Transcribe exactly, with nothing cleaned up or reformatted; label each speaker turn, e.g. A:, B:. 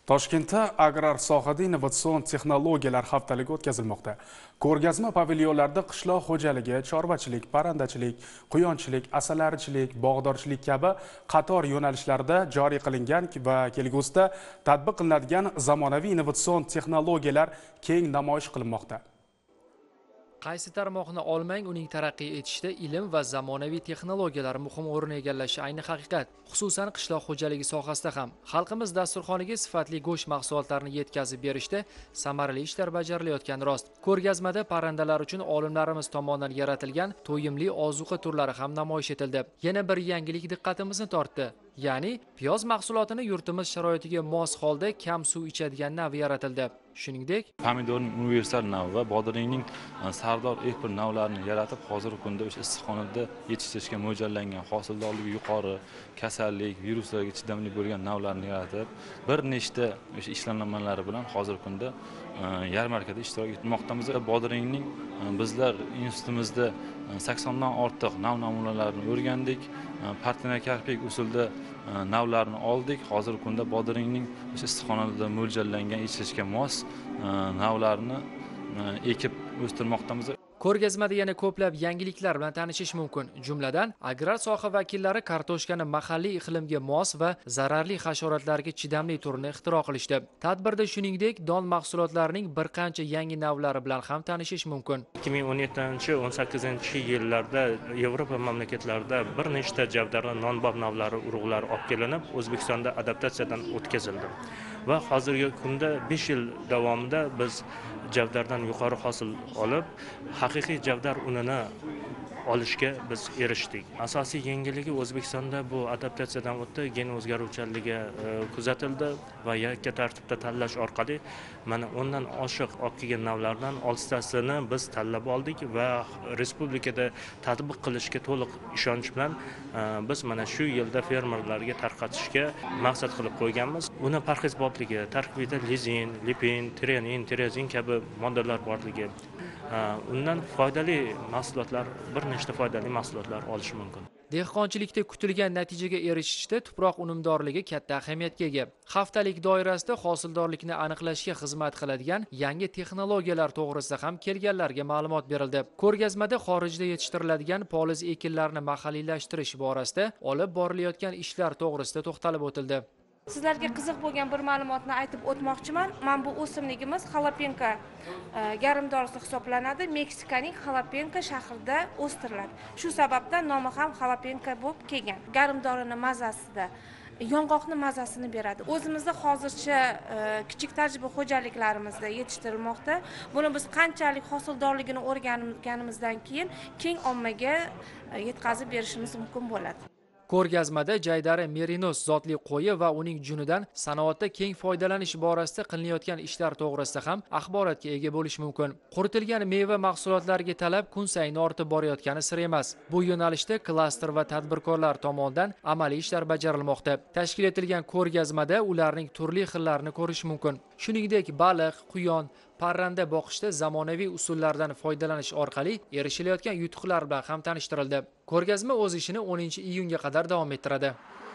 A: Toshkentda agrar sohada innovatsion texnologiyalar haftaligi o'tkazilmoqda. Ko'rgazma pavilyonlarda qishloq xo'jaligi, chorvachilik, parrandachilik, quyonchilik, asalarichilik, bog'dorchilik kabi qator yo'nalishlarda joriy qilingan va kelgusida tatbiq qilinadigan zamonaviy innovatsion texnologiyalar keng namoyish qilinmoqda.
B: Qaysi tarmoqni olmang, uning taraqqiy etishida ilm va zamonaviy texnologiyalar muhim o'rin egallashi ayni haqiqat. Xususan qishloq xo'jaligi sohasida ham xalqimiz dasturxoniga sifatli go'sht mahsulotlarini yetkazib berishda samarali ishlar bajarilayotgani rost. Ko'rgazmada parrandalar uchun olimlarimiz tomonidan yaratilgan to'yimli ozuqa turlari ham namoyish etildi. Yana bir yangilik diqqatimizni tortdi. Ya'ni piyoz mahsulotini yurtimiz sharoitiga mos holda kam suv ichadigan nav yaratildi. Shuningdek,
C: pomidorning universal navi va bodringning sardor eksport navlarini yaratib, hozirgi kunda o'sha issiqxonada yetishtirishga mo'ljallangan, hosildorligi yuqori, kasallik, viruslarga chidamli bo'lgan navlarni yaratib, bir nechta o'sha ishlanmalari bilan hozirgi kunda yarmarkada ishtirok etmoqdamiz. Bodringning bizlar institutimizda saksondan ortiq nav namunalarini o'rgandik. Partinakarpik usulda navlarni oldik. Hozirgi kunda bodringning o'sha issiqxonada mo'ljallangan yetishtirishga mos navlarni ekib o'stirmoqdamiz.
B: Ko'rgazmada yana ko'plab yangiliklar bilan tanishish mumkin. Jumladan, agrar soha vakillari kartoshkani mahalliy iqlimga mos va zararli hasharotlarga chidamli turini ixtiro qilishdi. Tadbirda shuningdek, don mahsulotlarining bir qancha yangi navlari bilan ham tanishish mumkin.
D: ikki ming o'n yettinchi o'n sakkizinchi yillarda Yevropa mamlakatlarida bir nechta javdari nonbop navlari urug'lari olib kelinib, O'zbekistonda adaptatsiyadan o'tkazildi. Va hozirgi kunda besh yil davomida biz javdardan yuqori hosil olib, haqiqiy javdar unini olishga biz erishdik. Asosiy yengilligi O'zbekistonda bu adaptatsiyadan o'tdi, gen o'zgaruvchanligi kuzatildi va yakka tartibda tanlash orqali mana o'ndan oshiq olib kelgan navlardan oltitasini biz tanlab oldik va respublikada tatbiq qilishga to'liq ishonch bilan biz mana shu yilda fermerlarga tarqatishga maqsad qilib qo'yganmiz. Uni parhezbobligi, tarkibida lizin, lipin, trenin, tirezin kabi moddalar borligi, undan foydali mahsulotlar, bir nechta foydali mahsulotlar olish mumkin.
B: Dehqonchilikda kutilgan natijaga erishishda tuproq unumdorligi katta ahamiyatga ega. Haftalik doirasida hosildorlikni aniqlashga xizmat qiladigan yangi texnologiyalar to'g'risida ham kelganlarga ma'lumot berildi. Ko'rgazmada xorijda yetishtiriladigan poliz ekinlarni mahalliylashtirish borasida olib borilayotgan ishlar to'g'risida to'xtalib o'tildi.
E: Sizlarga qiziq bo'lgan bir ma'lumotni aytib o'tmoqchiman. Men bu o'simligimiz xalapenka garmdorisi hisoblanadi. Meksikaning Xalapenka shahrida o'stiriladi. Shu sababdan nomi ham xalapenka bo'lib kelgan. Garmdorini mazasida yong'oqni mazasini beradi. O'zimizda hozircha kichik tajriba xo'jaliklarimizda yetishtirilmoqda. Buni biz qanchalik hosildorligini o'rganganimizdan keyin keng ommaga yetkazib berishimiz mumkin bo'ladi.
B: Ko'rgazmada jaydari merinos zotli qo'yi va uning junidan sanoatda keng foydalanish borasida qilinayotgan ishlar to'g'risida ham axborotga ega bo'lish mumkin. Quritilgan meva mahsulotlariga talab kun sayin ortib borayotgani sir emas. Bu yo'nalishda klaster va tadbirkorlar tomonidan amaliy ishlar bajarilmoqda. Tashkil etilgan ko'rgazmada ularning turli xillarini ko'rish mumkin. Shuningdek, baliq, quyon, parranda boqishda zamonaviy usullardan foydalanish orqali erishilayotgan yutuqlar bilan ham tanishtirildi. Ko'rgazma o'z ishini o'ninchi iyunga qadar davom ettiradi.